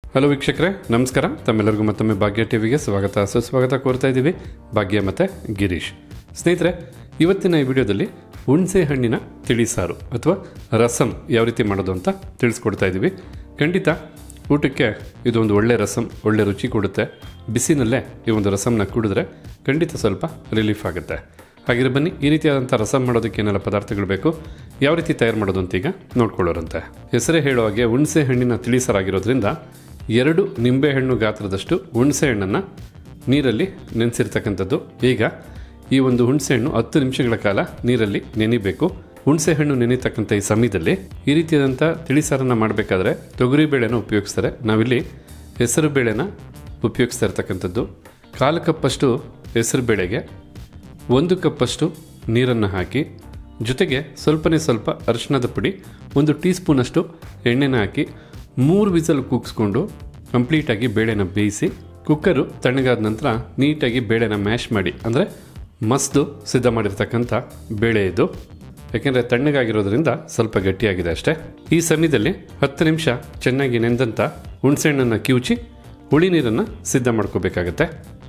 Hello ವೀಕ್ಷಕರೇ, ನಮಸ್ಕಾರ. ತಮ್ಮೆಲ್ಲರಿಗೂ ಮತ್ತೊಮ್ಮೆ ಭಾಗ್ಯ ಟಿವಿಗೆ ಸ್ವಾಗತ ಸುಸ್ವಾಗತ ಕೋರ್ತಾ ಇದ್ದೀವಿ. ಭಾಗ್ಯ ಮತ್ತು ಗಿರೀಶ್. ಸ್ನೇಹಿತರೆ, ಇವತ್ತಿನ ಈ ವಿಡಿಯೋದಲ್ಲಿ ಹುಣಸೆ ಹಣ್ಣಿನ ತಿಳಿಸಾರು ಅಥವಾ ರಸಂ ಯಾವ ರೀತಿ ಮಾಡೋದು ಅಂತ ತಿಳಿಸ್ಕೊಡ್ತಾ ಇದ್ದೀವಿ. ಖಂಡಿತ ಊಟಕ್ಕೆ ಇದೊಂದು ಒಳ್ಳೆ ರಸಂ, ಒಳ್ಳೆ ರುಚಿ ಕೊಡುತ್ತೆ. ಬಿಸಿನಲ್ಲೇ ಈ ಒಂದು ರಸಂನ ಕುಡಿದ್ರೆ ಖಂಡಿತ ಸ್ವಲ್ಪ ರಿಲೀಫ್ ಆಗುತ್ತೆ. ಹಾಗಿದ್ರೆ ಬನ್ನಿ, ಈ ರೀತಿಯಾದಂಥ ರಸಂ ಮಾಡೋದಕ್ಕೆ ಏನೆಲ್ಲ ಪದಾರ್ಥಗಳು ಬೇಕು, ಯಾವ ರೀತಿ ತಯಾರು ಮಾಡೋದು ಅಂತ ಈಗ ನೋಡ್ಕೊಳ್ಳೋರಂತೆ. ಹೆಸರೇ ಹೇಳೋ ಹಾಗೆ ಹುಣಸೆ ಹಣ್ಣಿನ ತಿಳಿಸಾರಾಗಿರೋದ್ರಿಂದ 2 ನಿಂಬೆಹಣ್ಣು ಗಾತ್ರದಷ್ಟು ಹುಣಸೆ ಹಣ್ಣನ್ನು ನೀರಲ್ಲಿ ನೆನೆಸಿರ್ತಕ್ಕಂಥದ್ದು. ಈಗ ಈ ಒಂದು ಹುಣಸೆ ಹಣ್ಣು 10 ನಿಮಿಷಗಳ ಕಾಲ ನೀರಲ್ಲಿ ನೆನಿಬೇಕು. ಹುಣಸೆ ಹಣ್ಣು ನೆನೆತಕ್ಕಂಥ ಈ ಸಮಯದಲ್ಲಿ ಈ ರೀತಿಯಾದಂಥ ತಿಳಿಸಾರನ್ನು ಮಾಡಬೇಕಾದ್ರೆ ತೊಗರಿ ಬೇಳೆನ ಉಪಯೋಗಿಸ್ತಾರೆ. ನಾವಿಲ್ಲಿ ಹೆಸರು ಬೇಳೆನ ಉಪಯೋಗಿಸ್ತಾ ಇರ್ತಕ್ಕಂಥದ್ದು. 1/4 ಕಪ್ಪಷ್ಟು ಹೆಸರು ಬೇಳೆಗೆ 1 ಕಪ್ಪಷ್ಟು ನೀರನ್ನು ಹಾಕಿ, ಜೊತೆಗೆ ಸ್ವಲ್ಪ ಅರಿಶಿಣದ ಪುಡಿ, 1 ಟೀ ಸ್ಪೂನಷ್ಟು ಎಣ್ಣೆನ ಹಾಕಿ 3 ವಿಸಲ್ ಕೂಗಿಸ್ಕೊಂಡು ಕಂಪ್ಲೀಟಾಗಿ ಬೇಳೆನ ಬೇಯಿಸಿ, ಕುಕ್ಕರು ತಣ್ಣಗಾದ ನಂತರ ನೀಟಾಗಿ ಬೇಳೆನ ಮ್ಯಾಶ್ ಮಾಡಿ, ಅಂದರೆ ಮಸ್ದು ಸಿದ್ಧ ಮಾಡಿರ್ತಕ್ಕಂಥ ಬೇಳೆ ಇದು. ಯಾಕೆಂದರೆ ತಣ್ಣಗಾಗಿರೋದ್ರಿಂದ ಸ್ವಲ್ಪ ಗಟ್ಟಿಯಾಗಿದೆ ಅಷ್ಟೇ. ಈ ಸಮಯದಲ್ಲಿ 10 ನಿಮಿಷ ಚೆನ್ನಾಗಿ ನೆಂದಂಥ ಹುಣಸೆಹಣ್ಣನ್ನು ಕಿವುಚಿ ಹುಳಿ ನೀರನ್ನು ಸಿದ್ಧ ಮಾಡ್ಕೋಬೇಕಾಗತ್ತೆ.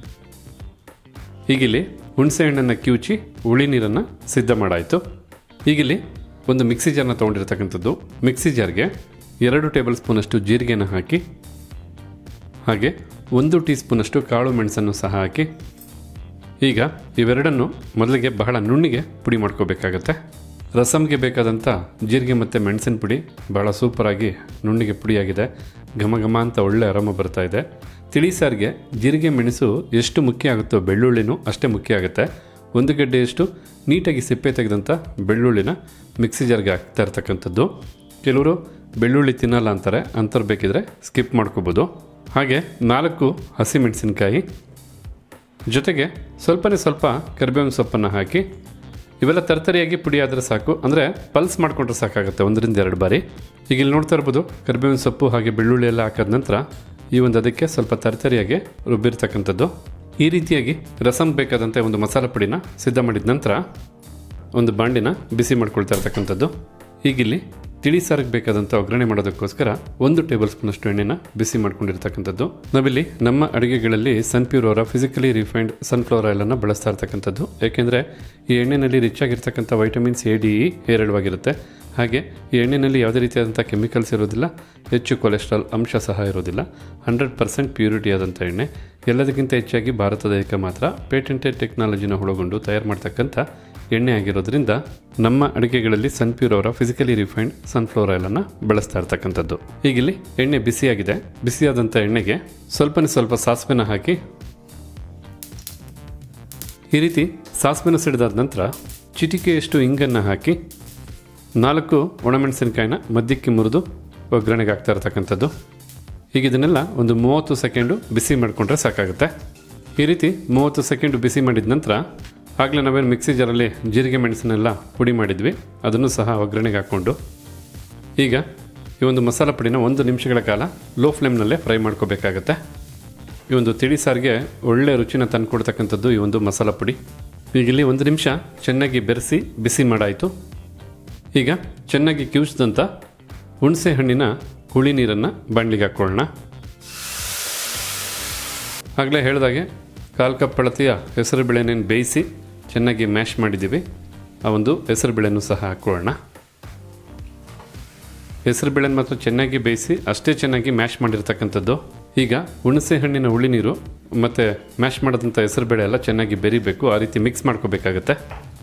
ಈಗಿಲ್ಲಿ ಹುಣಸೆ ಹಣ್ಣನ್ನು ಕಿವುಚಿ ಹುಳಿ ನೀರನ್ನು ಸಿದ್ಧ ಮಾಡಾಯಿತು. ಈಗಿಲ್ಲಿ ಒಂದು ಮಿಕ್ಸಿ ಜಾರ್ನ ತೊಗೊಂಡಿರ್ತಕ್ಕಂಥದ್ದು. ಮಿಕ್ಸಿ ಜಾರ್ಗೆ 2 ಟೇಬಲ್ ಸ್ಪೂನಷ್ಟು ಜೀರಿಗೆನ ಹಾಕಿ, ಹಾಗೆ 1 ಟೀ ಸ್ಪೂನಷ್ಟು ಕಾಳು ಮೆಣಸನ್ನು ಸಹ ಹಾಕಿ, ಈಗ ಇವೆರಡನ್ನು ಮೊದಲಿಗೆ ಬಹಳ ನುಣ್ಣಿಗೆ ಪುಡಿ ಮಾಡ್ಕೋಬೇಕಾಗತ್ತೆ. ರಸಮ್ಗೆ ಬೇಕಾದಂಥ ಜೀರಿಗೆ ಮತ್ತು ಮೆಣಸಿನ ಪುಡಿ ಬಹಳ ಸೂಪರಾಗಿ ನುಣ್ಣಿಗೆ ಪುಡಿಯಾಗಿದೆ. ಘಮ ಘಮ ಅಂತ ಒಳ್ಳೆ ಆರಾಮ ಬರ್ತಾ ಇದೆ. ತಿಳಿಸಾರಿಗೆ ಜೀರಿಗೆ ಮೆಣಸು ಎಷ್ಟು ಮುಖ್ಯ ಆಗುತ್ತೋ ಬೆಳ್ಳುಳ್ಳಿನೂ ಅಷ್ಟೇ ಮುಖ್ಯ ಆಗುತ್ತೆ. 1 ಗಡ್ಡೆಯಷ್ಟು ನೀಟಾಗಿ ಸಿಪ್ಪೆ ತೆಗೆದಂಥ ಬೆಳ್ಳುಳ್ಳಿನ ಮಿಕ್ಸಿ ಜಾರ್ಗೆ ಹಾಕ್ತಾ ಇರ್ತಕ್ಕಂಥದ್ದು. ಕೆಲವರು ಬೆಳ್ಳುಳ್ಳಿ ತಿನ್ನಲ್ಲ ಅಂತಾರೆ, ಅಂಥವ್ರು ಬೇಕಿದ್ರೆ ಸ್ಕಿಪ್ ಮಾಡ್ಕೋಬೋದು. ಹಾಗೆ 4 ಹಸಿಮೆಣಸಿನ್ಕಾಯಿ, ಜೊತೆಗೆ ಸ್ವಲ್ಪ ಕರಿಬೇವಿನ ಸೊಪ್ಪನ್ನು ಹಾಕಿ, ಇವೆಲ್ಲ ತರ್ತರಿಯಾಗಿ ಪುಡಿ ಆದರೆ ಸಾಕು, ಅಂದರೆ ಪಲ್ಸ್ ಮಾಡಿಕೊಂಡ್ರೆ ಸಾಕಾಗುತ್ತೆ 1ರಿಂದ 2 ಬಾರಿ. ಈಗ ಇಲ್ಲಿ ನೋಡ್ತಾ ಇರ್ಬೋದು, ಕರಿಬೇವಿನ ಸೊಪ್ಪು ಹಾಗೆ ಬೆಳ್ಳುಳ್ಳಿ ಎಲ್ಲ ಹಾಕಿದ ನಂತರ ಈ ಒಂದು ಅದಕ್ಕೆ ಸ್ವಲ್ಪ ತರ್ತರಿಯಾಗಿ ರುಬ್ಬಿರ್ತಕ್ಕಂಥದ್ದು. ಈ ರೀತಿಯಾಗಿ ರಸಂ ಬೇಕಾದಂಥ ಒಂದು ಮಸಾಲ ಪುಡಿನ ಸಿದ್ಧ ಮಾಡಿದ ನಂತರ ಒಂದು ಬಾಂಡಿನ ಬಿಸಿ ಮಾಡ್ಕೊಳ್ತಾ ಇರ್ತಕ್ಕಂಥದ್ದು. ಈಗಿಲ್ಲಿ ತಿಳಿಸಾರಿಗೆ ಬೇಕಾದಂಥ ಒಗ್ಗರಣೆ ಮಾಡೋದಕ್ಕೋಸ್ಕರ 1 ಟೇಬಲ್ ಸ್ಪೂನಷ್ಟು ಎಣ್ಣೆನ ಬಿಸಿ ಮಾಡ್ಕೊಂಡಿರ್ತಕ್ಕಂಥದ್ದು. ನಾವಿಲ್ಲಿ ನಮ್ಮ ಅಡುಗೆಗಳಲ್ಲಿ ಸನ್ಪ್ಯೂರ್ ಅವರ ಫಿಸಿಕಲಿ ರಿಫೈನ್ಡ್ ಸನ್ಫ್ಲವರ್ ಆಯಿಲನ್ನು ಬಳಸ್ತಾ ಇರ್ತಕ್ಕಂಥದ್ದು. ಏಕೆಂದರೆ ಈ ಎಣ್ಣೆಯಲ್ಲಿ ರಿಚ್ ಆಗಿರ್ತಕ್ಕಂಥ ವೈಟಮಿನ್ಸ್ A, D, E ಹೇರಳವಾಗಿರುತ್ತೆ. ಹಾಗೆ ಈ ಎಣ್ಣೆಯಲ್ಲಿ ಯಾವುದೇ ರೀತಿಯಾದಂಥ ಕೆಮಿಕಲ್ಸ್ ಇರೋದಿಲ್ಲ, ಹೆಚ್ಚು ಕೊಲೆಸ್ಟ್ರಾಲ್ ಅಂಶ ಸಹ ಇರೋದಿಲ್ಲ. 100% ಪ್ಯೂರಿಟಿ ಆದಂಥ ಎಣ್ಣೆ. ಎಲ್ಲದಕ್ಕಿಂತ ಹೆಚ್ಚಾಗಿ ಭಾರತದ ಮಾತ್ರ ಪೇಟೆಂಟೆಡ್ ಟೆಕ್ನಾಲಜಿನ ಒಳಗೊಂಡು ತಯಾರು ಮಾಡ್ತಕ್ಕಂಥ ಎಣ್ಣೆ ಆಗಿರೋದ್ರಿಂದ ನಮ್ಮ ಅಡುಗೆಗಳಲ್ಲಿ ಸನ್ಪ್ಯೂರ್ ಅವರ ಫಿಸಿಕಲಿ ರಿಫೈನ್ಡ್ ಸನ್ಫ್ಲವರ್ ಆಯಿಲನ್ನು ಬಳಸ್ತಾ ಇರ್ತಕ್ಕಂಥದ್ದು. ಈಗಿಲ್ಲಿ ಎಣ್ಣೆ ಬಿಸಿಯಾಗಿದೆ. ಬಿಸಿಯಾದಂಥ ಎಣ್ಣೆಗೆ ಸ್ವಲ್ಪ ಸಾಸಿವೆನ ಹಾಕಿ, ಈ ರೀತಿ ಸಾಸಿವೆನ ಸಿಡಿದಾದ ನಂತರ ಚಿಟಿಕೆಯಷ್ಟು ಇಂಗನ್ನು ಹಾಕಿ 4 ಒಣಮೆಣಸಿನಕಾಯಿನ ಮಧ್ಯಕ್ಕೆ ಮುರಿದು ಒಗ್ಗರಣೆಗೆ ಹಾಕ್ತಾ ಇರ್ತಕ್ಕಂಥದ್ದು. ಈಗ ಇದನ್ನೆಲ್ಲ ಒಂದು 30 ಸೆಕೆಂಡು ಬಿಸಿ ಮಾಡಿಕೊಂಡ್ರೆ ಸಾಕಾಗುತ್ತೆ. ಈ ರೀತಿ 30 ಸೆಕೆಂಡು ಬಿಸಿ ಮಾಡಿದ ನಂತರ ಆಗಲೇ ನಾವೇನು ಮಿಕ್ಸಿ ಜಾರಲ್ಲಿ ಜೀರಿಗೆ ಮೆಣಸನ್ನೆಲ್ಲ ಪುಡಿ ಮಾಡಿದ್ವಿ, ಅದನ್ನು ಸಹ ಒಗ್ಗರಣೆಗೆ ಹಾಕ್ಕೊಂಡು ಈಗ ಈ ಒಂದು ಮಸಾಲ ಪುಡಿನ 1 ನಿಮಿಷಗಳ ಕಾಲ ಲೋ ಫ್ಲೇಮ್ನಲ್ಲೇ ಫ್ರೈ ಮಾಡ್ಕೋಬೇಕಾಗತ್ತೆ. ಈ ಒಂದು ತಿಳಿಸಾರಿಗೆ ಒಳ್ಳೆ ರುಚಿನ ತಂದುಕೊಡ್ತಕ್ಕಂಥದ್ದು ಈ ಒಂದು ಮಸಾಲ ಪುಡಿ. ಈಗ ಇಲ್ಲಿ 1 ನಿಮಿಷ ಚೆನ್ನಾಗಿ ಬೆರೆಸಿ ಬಿಸಿ ಮಾಡಾಯಿತು. ಈಗ ಚೆನ್ನಾಗಿ ಕಿವುಚಿದಂಥ ಹುಣಸೆ ಹಣ್ಣಿನ ಹುಳಿ ನೀರನ್ನು ಬಾಣಲಿಗೆ ಹಾಕ್ಕೊಳ್ಳೋಣ. ಆಗಲೇ ಹೇಳಿದಾಗೆ 1/4 ಕಪ್ ಅಳತೆಯ ಹೆಸರು ಬೇಳೆನೇನು ಬೇಯಿಸಿ ಚೆನ್ನಾಗಿ ಮ್ಯಾಶ್ ಮಾಡಿದ್ದೀವಿ, ಆ ಒಂದು ಹೆಸರು ಬೇಳೆನೂ ಸಹ ಹಾಕ್ಕೊಳ್ಳೋಣ. ಹೆಸರು ಬೇಳೆನ ಮಾತ್ರ ಚೆನ್ನಾಗಿ ಬೇಯಿಸಿ ಅಷ್ಟೇ ಚೆನ್ನಾಗಿ ಮ್ಯಾಶ್ ಮಾಡಿರ್ತಕ್ಕಂಥದ್ದು. ಈಗ ಹುಣಸೆ ಹಣ್ಣಿನ ಹುಳಿ ನೀರು ಮತ್ತು ಮ್ಯಾಶ್ ಮಾಡಿದಂಥ ಹೆಸರು ಬೇಳೆ ಎಲ್ಲ ಚೆನ್ನಾಗಿ ಬೆರಿಬೇಕು, ಆ ರೀತಿ ಮಿಕ್ಸ್ ಮಾಡ್ಕೋಬೇಕಾಗತ್ತೆ.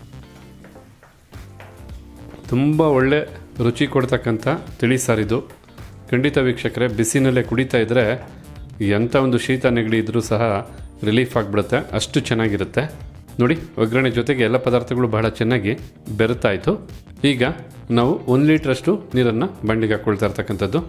ತುಂಬ ಒಳ್ಳೆ ರುಚಿ ಕೊಡ್ತಕ್ಕಂಥ ತಿಳಿಸಾರಿದು. ಖಂಡಿತ ವೀಕ್ಷಕರೇ, ಬಿಸಿನಲ್ಲೇ ಕುಡಿತಾ ಇದ್ದರೆ ಎಂಥ ಒಂದು ಶೀತ ನೆಗಡಿ ಇದ್ದರೂ ಸಹ ರಿಲೀಫ್ ಆಗಿಬಿಡುತ್ತೆ, ಅಷ್ಟು ಚೆನ್ನಾಗಿರುತ್ತೆ. ನೋಡಿ, ಒಗ್ಗರಣೆ ಜೊತೆಗೆ ಎಲ್ಲ ಪದಾರ್ಥಗಳು ಬಹಳ ಚೆನ್ನಾಗಿ ಬೆರೆತಾಯಿತು. ಈಗ ನಾವು 1 ಲೀಟ್ರಷ್ಟು ನೀರನ್ನು ಬಂಡಿಗೆ ಹಾಕ್ಕೊಳ್ತಾ ಇರ್ತಕ್ಕಂಥದ್ದು,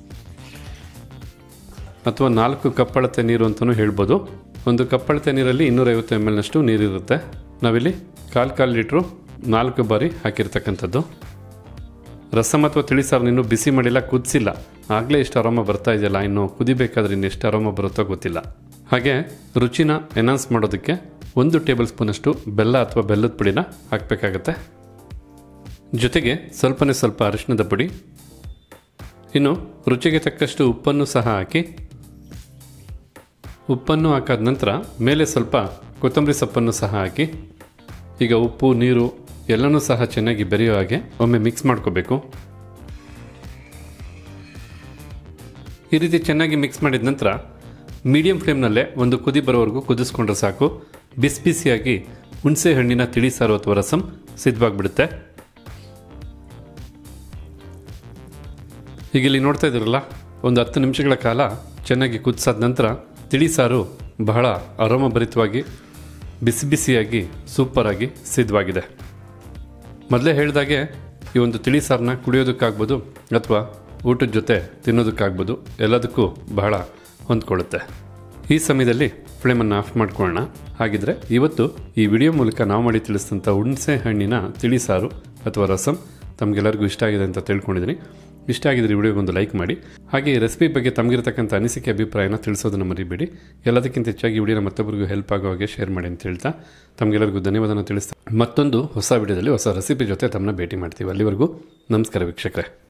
ಅಥವಾ 4 ಕಪ್ ಅಳತೆ ನೀರು ಅಂತಲೂ ಹೇಳ್ಬೋದು. 1 ಕಪ್ ಅಳತೆ ನೀರಲ್ಲಿ 250 ml ನೀರಿರುತ್ತೆ. ನಾವಿಲ್ಲಿ 1/4 ಲೀಟ್ರು 4 ಬಾರಿ ಹಾಕಿರ್ತಕ್ಕಂಥದ್ದು. ರಸಂ ಅಥವಾ ತಿಳಿಸಾರು ಇನ್ನೂ ಬಿಸಿ ಮಾಡಿಲ್ಲ, ಕುದಿಸಿಲ್ಲ, ಆಗಲೇ ಇಷ್ಟು ಅರೋಮ ಬರ್ತಾ ಇದೆಯಲ್ಲ, ಇನ್ನು ಕುದಿಬೇಕಾದ್ರೆ ಇನ್ನು ಎಷ್ಟು ಅರೋಮ ಬರುತ್ತೋ ಗೊತ್ತಿಲ್ಲ. ಹಾಗೆ ರುಚಿನ ಎನ್ಹಾನ್ಸ್ ಮಾಡೋದಕ್ಕೆ 1 ಟೇಬಲ್ ಸ್ಪೂನಷ್ಟು ಬೆಲ್ಲ ಅಥವಾ ಬೆಲ್ಲದ ಪುಡಿನ ಹಾಕಬೇಕಾಗತ್ತೆ. ಜೊತೆಗೆ ಸ್ವಲ್ಪ ಅರಿಶಿಣದ ಪುಡಿ, ಇನ್ನು ರುಚಿಗೆ ತಕ್ಕಷ್ಟು ಉಪ್ಪನ್ನು ಸಹ ಹಾಕಿ ಉಪ್ಪನ್ನು ಹಾಕಾದ ನಂತರ ಮೇಲೆ ಸ್ವಲ್ಪ ಕೊತ್ತಂಬರಿ ಸೊಪ್ಪನ್ನು ಸಹ ಹಾಕಿ ಈಗ ಉಪ್ಪು ನೀರು ಎಲ್ಲನೂ ಸಹ ಚೆನ್ನಾಗಿ ಬೆರೆಯೋ ಹಾಗೆ ಒಮ್ಮೆ ಮಿಕ್ಸ್ ಮಾಡ್ಕೋಬೇಕು. ಈ ರೀತಿ ಚೆನ್ನಾಗಿ ಮಿಕ್ಸ್ ಮಾಡಿದ ನಂತರ ಮೀಡಿಯಂ ಫ್ಲೇಮ್ನಲ್ಲೇ ಒಂದು ಕುದಿ ಬರೋವರೆಗೂ ಕುದಿಸ್ಕೊಂಡ್ರೆ ಸಾಕು. ಬಿಸಿ ಬಿಸಿಯಾಗಿ ಹುಣಸೆ ಹಣ್ಣಿನ ತಿಳಿಸಾರು ಅಥವಾ ರಸಂ ಸಿದ್ಧವಾಗಿಬಿಡುತ್ತೆ. ಈಗ ಇಲ್ಲಿ ನೋಡ್ತಾ ಇದ್ದೀರಲ್ಲ, ಒಂದು 10 ನಿಮಿಷಗಳ ಕಾಲ ಚೆನ್ನಾಗಿ ಕುದಿಸಾದ ನಂತರ ತಿಳಿಸಾರು ಬಹಳ ಅರೋಮಭರಿತವಾಗಿ ಬಿಸಿ ಬಿಸಿಯಾಗಿ ಸೂಪರಾಗಿ ಸಿದ್ಧವಾಗಿದೆ. ಮೊದಲೇ ಹೇಳಿದಾಗೆ ಈ ಒಂದು ತಿಳಿಸಾರನ್ನ ಕುಡಿಯೋದಕ್ಕಾಗ್ಬೋದು ಅಥವಾ ಊಟದ ಜೊತೆ ತಿನ್ನೋದಕ್ಕಾಗ್ಬೋದು, ಎಲ್ಲದಕ್ಕೂ ಬಹಳ ಹೊಂದ್ಕೊಳ್ಳುತ್ತೆ. ಈ ಸಮಯದಲ್ಲಿ ಫ್ಲೇಮನ್ನು ಆಫ್ ಮಾಡ್ಕೊಳ್ಳೋಣ. ಹಾಗಿದ್ರೆ ಇವತ್ತು ಈ ವಿಡಿಯೋ ಮೂಲಕ ನಾವು ಮಾಡಿ ತಿಳಿಸಿದಂಥ ಹುಣಸೆ ಹಣ್ಣಿನ ತಿಳಿಸಾರು ಅಥವಾ ರಸಂ ತಮಗೆಲ್ಲರಿಗೂ ಇಷ್ಟ ಆಗಿದೆ ಅಂತ ತಿಳ್ಕೊಂಡಿದ್ದೀನಿ. ಇಷ್ಟ ಆಗಿದ್ರೆ ವಿಡಿಯೋಗೊಂದು ಲೈಕ್ ಮಾಡಿ. ಹಾಗೆ ಈ ರೆಸಿಪಿ ಬಗ್ಗೆ ತಮಗಿರತಕ್ಕಂಥ ಅನಿಸಿಕೆ ಅಭಿಪ್ರಾಯನ ತಿಳಿಸೋದನ್ನು ಮರಿಬೇಡಿ. ಎಲ್ಲದಕ್ಕಿಂತ ಹೆಚ್ಚಾಗಿ ವಿಡಿಯೋನ ಮತ್ತೊಬ್ಬರಿಗೂ ಹೆಲ್ಪ್ ಆಗೋ ಹಾಗೆ ಶೇರ್ ಮಾಡಿ ಅಂತ ಹೇಳ್ತಾ ತಮಗೆಲ್ಲರಿಗೂ ಧನ್ಯವಾದನ ತಿಳಿಸ್ತಾ ಮತ್ತೊಂದು ಹೊಸ ವಿಡಿಯೋದಲ್ಲಿ ಹೊಸ ರೆಸಿಪಿ ಜೊತೆ ತಮ್ಮನ್ನ ಭೇಟಿ ಮಾಡ್ತೀವಿ. ಅಲ್ಲಿವರೆಗೂ ನಮಸ್ಕಾರ ವೀಕ್ಷಕರೇ.